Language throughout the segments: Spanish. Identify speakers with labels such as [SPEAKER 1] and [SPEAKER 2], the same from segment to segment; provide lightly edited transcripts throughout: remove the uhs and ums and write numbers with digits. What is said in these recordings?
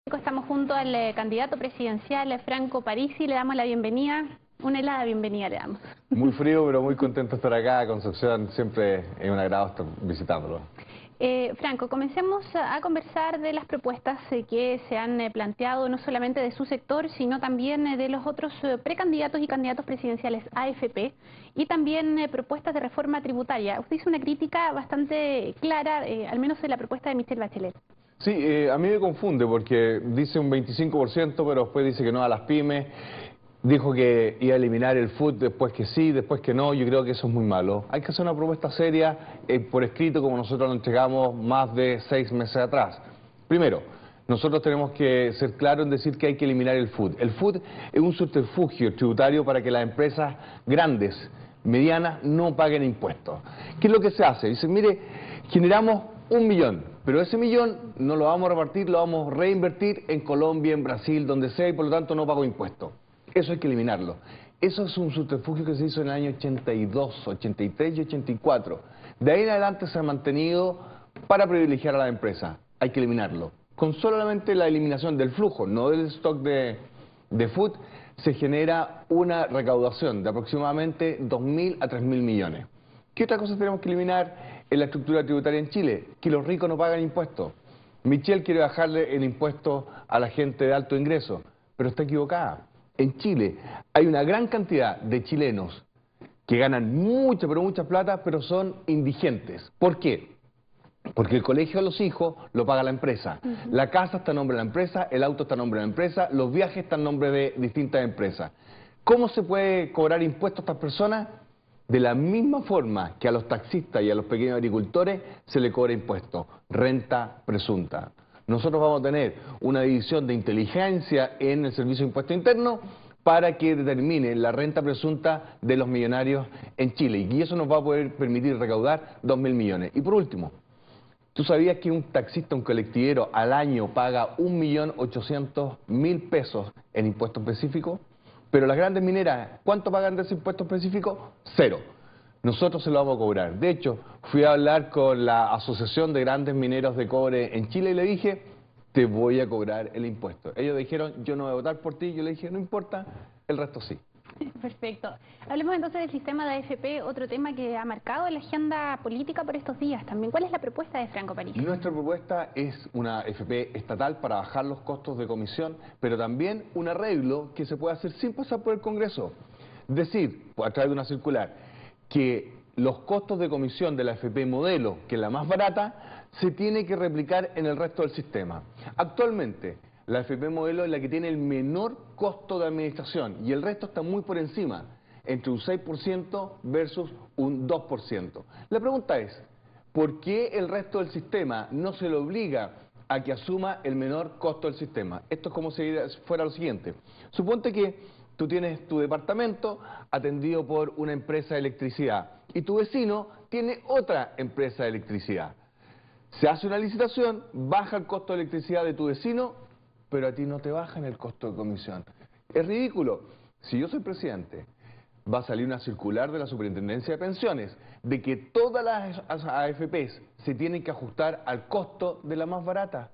[SPEAKER 1] Estamos junto al candidato presidencial Franco Parisi, le damos la bienvenida, una helada bienvenida le damos.
[SPEAKER 2] Muy frío, pero muy contento de estar acá, Concepción, siempre es un agrado estar visitándolo.
[SPEAKER 1] Franco, comencemos a conversar de las propuestas que se han planteado, no solamente de su sector, sino también de los otros precandidatos y candidatos presidenciales AFP, y también propuestas de reforma tributaria. Usted hizo una crítica bastante clara, al menos en la propuesta de Michelle Bachelet.
[SPEAKER 2] Sí, a mí me confunde porque dice un 25%, pero después dice que no a las pymes. Dijo que iba a eliminar el FUT, después que sí, después que no. Yo creo que eso es muy malo. Hay que hacer una propuesta seria por escrito, como nosotros lo entregamos más de 6 meses atrás. Primero, nosotros tenemos que ser claros en decir que hay que eliminar el FUT. El FUT es un subterfugio tributario para que las empresas grandes, medianas, no paguen impuestos. ¿Qué es lo que se hace? Dice, mire, generamos 1 millón, pero ese millón no lo vamos a repartir, lo vamos a reinvertir en Colombia, en Brasil, donde sea, y por lo tanto no pago impuestos. Eso hay que eliminarlo. Eso es un subterfugio que se hizo en el año 82, 83 y 84. De ahí en adelante se ha mantenido para privilegiar a la empresa. Hay que eliminarlo. Con solamente la eliminación del flujo, no del stock de FUT, se genera una recaudación de aproximadamente 2.000 a 3.000 millones. ¿Qué otra cosa tenemos que eliminar en la estructura tributaria en Chile? Que los ricos no pagan impuestos. Michelle quiere bajarle el impuesto a la gente de alto ingreso, pero está equivocada. En Chile hay una gran cantidad de chilenos que ganan mucha, pero mucha plata, pero son indigentes. ¿Por qué? Porque el colegio de los hijos lo paga la empresa. La casa está a nombre de la empresa, el auto está a nombre de la empresa, los viajes están a nombre de distintas empresas. ¿Cómo se puede cobrar impuestos a estas personas? De la misma forma que a los taxistas y a los pequeños agricultores se le cobra impuestos, renta presunta. Nosotros vamos a tener una división de inteligencia en el Servicio de Impuesto Interno para que determine la renta presunta de los millonarios en Chile. Y eso nos va a poder permitir recaudar 2.000 millones. Y por último, ¿tú sabías que un taxista, un colectivero, al año paga 1.800.000 pesos en impuestos específicos? Pero las grandes mineras, ¿cuánto pagan de ese impuesto específico? 0. Nosotros se lo vamos a cobrar. De hecho, fui a hablar con la Asociación de Grandes Mineros de Cobre en Chile y le dije, te voy a cobrar el impuesto. Ellos dijeron, yo no voy a votar por ti. Yo le dije, no importa, el resto sí.
[SPEAKER 1] Perfecto. Hablemos entonces del sistema de AFP, otro tema que ha marcado la agenda política por estos días también. ¿Cuál es la propuesta de Franco Parisi?
[SPEAKER 2] Nuestra propuesta es una AFP estatal para bajar los costos de comisión, pero también un arreglo que se puede hacer sin pasar por el Congreso. Decir, a través de una circular, que los costos de comisión de la AFP modelo, que es la más barata, se tiene que replicar en el resto del sistema. Actualmente, la AFP modelo es la que tiene el menor costo de administración y el resto está muy por encima, entre un 6% versus un 2%. La pregunta es, ¿por qué el resto del sistema no se le obliga a que asuma el menor costo del sistema? Esto es como si fuera lo siguiente. Suponte que tú tienes tu departamento atendido por una empresa de electricidad y tu vecino tiene otra empresa de electricidad. Se hace una licitación, baja el costo de electricidad de tu vecino, pero a ti no te bajan el costo de comisión. Es ridículo. Si yo soy presidente, va a salir una circular de la Superintendencia de Pensiones de que todas las AFPs se tienen que ajustar al costo de la más barata.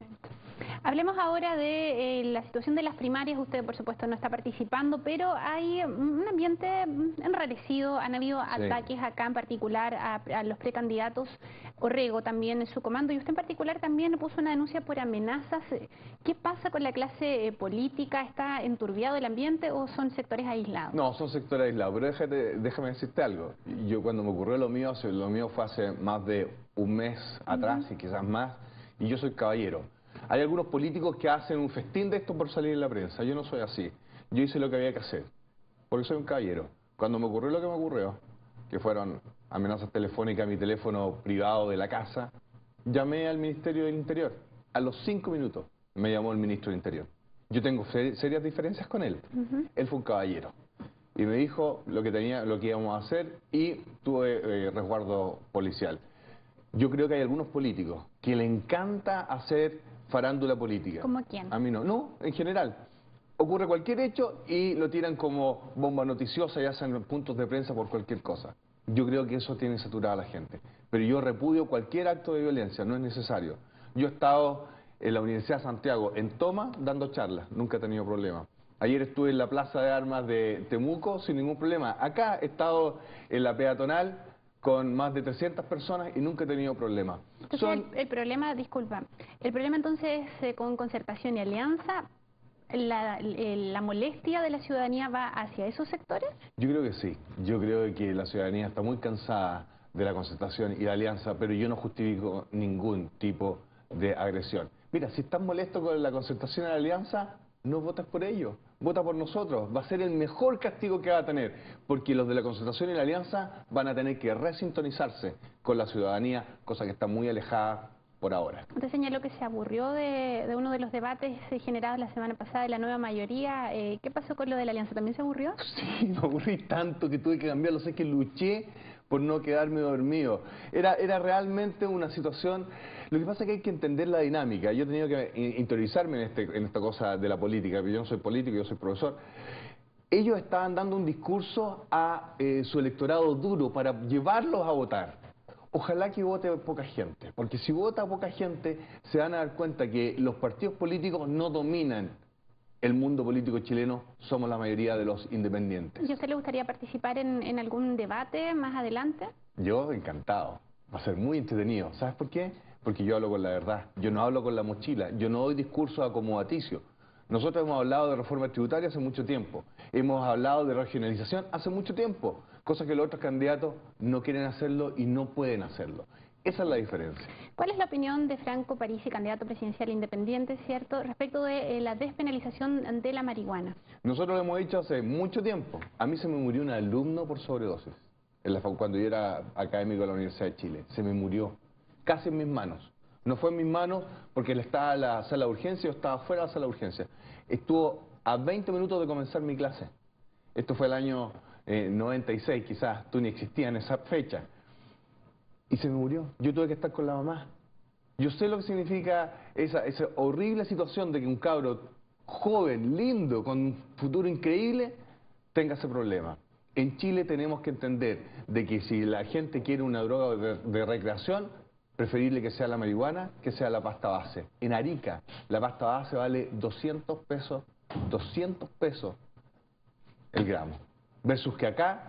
[SPEAKER 1] Hablemos ahora de la situación de las primarias. Usted, por supuesto, no está participando, pero hay un ambiente enrarecido. Han habido ataques acá, en particular a los precandidatos. Orrego también en su comando. Y usted en particular también puso una denuncia por amenazas. ¿Qué pasa con la clase política? ¿Está enturbiado el ambiente o son sectores aislados?
[SPEAKER 2] No, son sectores aislados. Pero déjame decirte algo. Yo cuando me ocurrió lo mío fue hace más de un mes atrás y quizás más. Y yo soy caballero. Hay algunos políticos que hacen un festín de esto por salir en la prensa. Yo no soy así. Yo hice lo que había que hacer, porque soy un caballero. Cuando me ocurrió lo que me ocurrió, que fueron amenazas telefónicas a mi teléfono privado de la casa, llamé al Ministerio del Interior. A los 5 minutos me llamó el Ministro del Interior. Yo tengo serias diferencias con él. Él fue un caballero. Y me dijo lo que íbamos a hacer y tuve resguardo policial. Yo creo que hay algunos políticos que le encanta hacer farándula política.
[SPEAKER 1] ¿Cómo quién?
[SPEAKER 2] A mí no. No, en general. Ocurre cualquier hecho y lo tiran como bomba noticiosa y hacen puntos de prensa por cualquier cosa. Yo creo que eso tiene saturada a la gente. Pero yo repudio cualquier acto de violencia, no es necesario. Yo he estado en la Universidad de Santiago, en Toma, dando charlas, nunca he tenido problema. Ayer estuve en la Plaza de Armas de Temuco sin ningún problema. Acá he estado en la peatonal con más de 300 personas y nunca he tenido problema.
[SPEAKER 1] Entonces el problema, disculpa, el problema entonces con Concertación y Alianza, la molestia de la ciudadanía va hacia esos sectores.
[SPEAKER 2] Yo creo que sí, yo creo que la ciudadanía está muy cansada de la Concertación y la Alianza, pero yo no justifico ningún tipo de agresión. Mira, si estás molesto con la Concertación y la Alianza, no votas por ellos, vota por nosotros. Va a ser el mejor castigo que va a tener, porque los de la Concertación y la Alianza van a tener que resintonizarse con la ciudadanía, cosa que está muy alejada por ahora.
[SPEAKER 1] Usted señaló que se aburrió de uno de los debates generados la semana pasada de la nueva mayoría. ¿Qué pasó con lo de la Alianza? ¿También se aburrió?
[SPEAKER 2] Sí, me aburrí tanto que tuve que cambiarlo. Sé que luché por no quedarme dormido. Era realmente una situación. Lo que pasa es que hay que entender la dinámica. Yo he tenido que interiorizarme en esta cosa de la política, porque yo no soy político, yo soy profesor. Ellos estaban dando un discurso a su electorado duro para llevarlos a votar. Ojalá que vote poca gente, porque si vota poca gente se van a dar cuenta que los partidos políticos no dominan el mundo político chileno, somos la mayoría de los independientes.
[SPEAKER 1] ¿Y a usted le gustaría participar en algún debate más adelante?
[SPEAKER 2] Yo encantado, va a ser muy entretenido. ¿Sabes por qué? Porque yo hablo con la verdad, yo no hablo con la mochila, yo no doy discursos acomodaticios. Nosotros hemos hablado de reforma tributaria hace mucho tiempo, hemos hablado de regionalización hace mucho tiempo, cosa que los otros candidatos no quieren hacerlo y no pueden hacerlo. Esa es la diferencia.
[SPEAKER 1] ¿Cuál es la opinión de Franco Parisi, candidato presidencial independiente, cierto, respecto de la despenalización de la marihuana?
[SPEAKER 2] Nosotros lo hemos dicho hace mucho tiempo. A mí se me murió un alumno por sobredosis, cuando yo era académico de la Universidad de Chile. Se me murió, casi en mis manos. No fue en mis manos porque él estaba en la sala de urgencia, yo estaba fuera de la sala de urgencia. Estuvo a 20 minutos de comenzar mi clase. Esto fue el año 96, quizás tú ni existías en esa fecha. Y se me murió. Yo tuve que estar con la mamá. Yo sé lo que significa esa horrible situación de que un cabro joven, lindo, con un futuro increíble, tenga ese problema. En Chile tenemos que entender de que si la gente quiere una droga de recreación, preferible que sea la marihuana, que sea la pasta base. En Arica, la pasta base vale 200 pesos el gramo. Versus que acá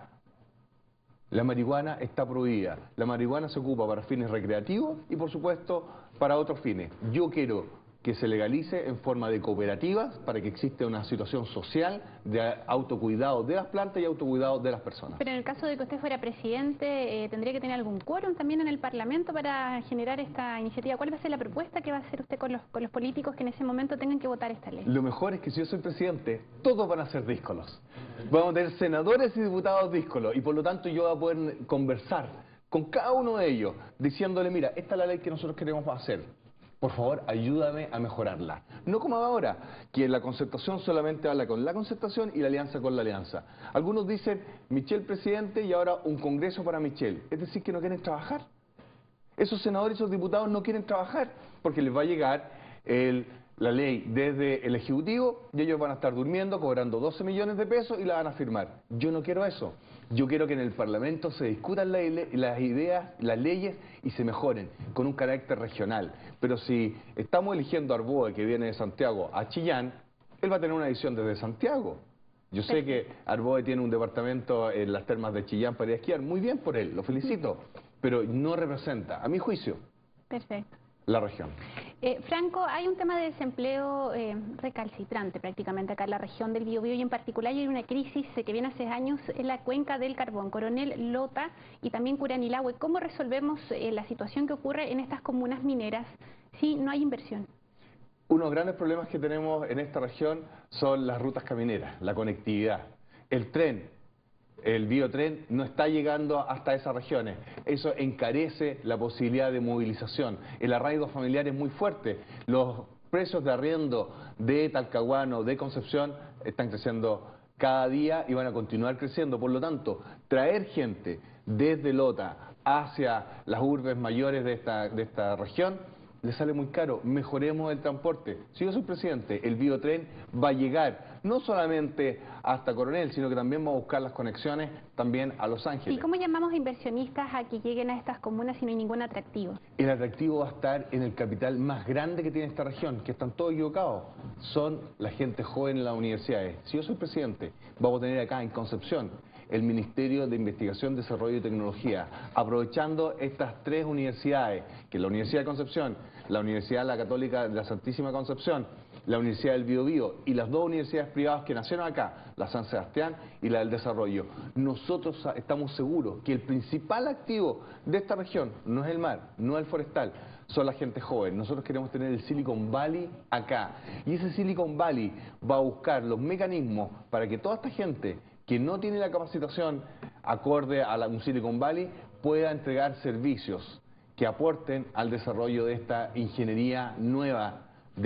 [SPEAKER 2] la marihuana está prohibida. La marihuana se ocupa para fines recreativos y, por supuesto, para otros fines. Yo quiero que se legalice en forma de cooperativas para que exista una situación social de autocuidado de las plantas y autocuidado de las personas.
[SPEAKER 1] Pero en el caso de que usted fuera presidente, ¿tendría que tener algún quórum también en el Parlamento para generar esta iniciativa? ¿Cuál va a ser la propuesta que va a hacer usted con los políticos que en ese momento tengan que votar esta ley?
[SPEAKER 2] Lo mejor es que si yo soy presidente, todos van a ser díscolos. Vamos a tener senadores y diputados díscolos y por lo tanto yo voy a poder conversar con cada uno de ellos diciéndole, mira, esta es la ley que nosotros queremos hacer. Por favor, ayúdame a mejorarla. No como ahora, que la Concertación solamente habla con la Concertación y la Alianza con la Alianza. Algunos dicen, Michel presidente y ahora un Congreso para Michel. Es decir, que no quieren trabajar. Esos senadores y esos diputados no quieren trabajar porque les va a llegar la ley desde el Ejecutivo y ellos van a estar durmiendo, cobrando 12 millones de pesos y la van a firmar. Yo no quiero eso. Yo quiero que en el Parlamento se discutan las ideas, las leyes y se mejoren con un carácter regional. Pero si estamos eligiendo a Arboe, que viene de Santiago, a Chillán, él va a tener una edición desde Santiago. Yo sé que Arboe tiene un departamento en las termas de Chillán para ir a esquiar. Muy bien por él, lo felicito. Pero no representa, a mi juicio, la región.
[SPEAKER 1] Franco, hay un tema de desempleo recalcitrante prácticamente acá en la región del Biobío y en particular hay una crisis que viene hace años en la cuenca del carbón, Coronel, Lota y también Curanilahue. ¿Cómo resolvemos la situación que ocurre en estas comunas mineras si no hay inversión?
[SPEAKER 2] Unos grandes problemas que tenemos en esta región son las rutas camineras, la conectividad, el tren. El biotren no está llegando hasta esas regiones. Eso encarece la posibilidad de movilización. El arraigo familiar es muy fuerte. Los precios de arriendo de Talcahuano, de Concepción, están creciendo cada día y van a continuar creciendo. Por lo tanto, traer gente desde Lota hacia las urbes mayores de esta región le sale muy caro, mejoremos el transporte. Si yo soy presidente, el biotren va a llegar no solamente hasta Coronel, sino que también va a buscar las conexiones también a Los Ángeles.
[SPEAKER 1] ¿Y cómo llamamos a inversionistas a que lleguen a estas comunas si no hay ningún atractivo?
[SPEAKER 2] El atractivo va a estar en el capital más grande que tiene esta región, que están todos equivocados. Son la gente joven en las universidades. Si yo soy presidente, vamos a tener acá en Concepción el Ministerio de Investigación, Desarrollo y Tecnología, aprovechando estas tres universidades, que es la Universidad de Concepción, la Universidad La Católica de la Santísima Concepción, la Universidad del Biobío y las dos universidades privadas que nacieron acá, la San Sebastián y la del Desarrollo. Nosotros estamos seguros que el principal activo de esta región no es el mar, no es el forestal, son la gente joven. Nosotros queremos tener el Silicon Valley acá. Y ese Silicon Valley va a buscar los mecanismos para que toda esta gente que no tiene la capacitación acorde a un Silicon Valley pueda entregar servicios que aporten al desarrollo de esta ingeniería nueva,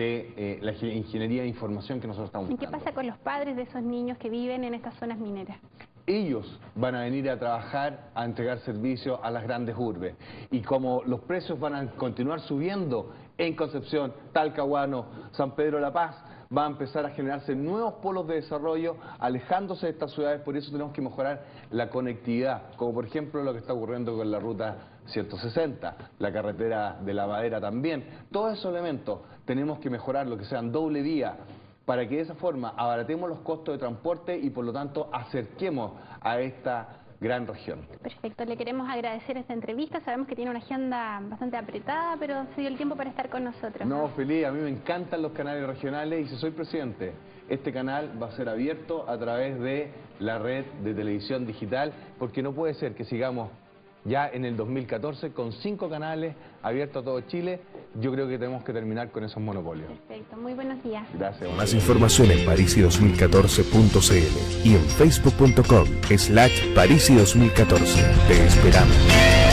[SPEAKER 2] de la ingeniería de información que nosotros estamos buscando.
[SPEAKER 1] ¿Y qué pasa con los padres de esos niños que viven en estas zonas mineras?
[SPEAKER 2] Ellos van a venir a trabajar, a entregar servicios a las grandes urbes. Y como los precios van a continuar subiendo en Concepción, Talcahuano, San Pedro de la Paz, va a empezar a generarse nuevos polos de desarrollo alejándose de estas ciudades. Por eso tenemos que mejorar la conectividad, como por ejemplo lo que está ocurriendo con la ruta 160, la carretera de La Madera también. Todos esos elementos tenemos que mejorar, lo que sean doble vía, para que de esa forma abaratemos los costos de transporte y por lo tanto acerquemos a esta gran región.
[SPEAKER 1] Perfecto, le queremos agradecer esta entrevista. Sabemos que tiene una agenda bastante apretada, pero se dio el tiempo para estar con nosotros.
[SPEAKER 2] No, feliz, a mí me encantan los canales regionales y si soy presidente, este canal va a ser abierto a través de la red de televisión digital, porque no puede ser que sigamos ya en el 2014 con 5 canales abiertos a todo Chile. Yo creo que tenemos que terminar con esos monopolios.
[SPEAKER 1] Perfecto, muy buenos días.
[SPEAKER 2] Gracias.
[SPEAKER 3] Más información en parisi2014.cl y en facebook.com/parisi2014. Te esperamos.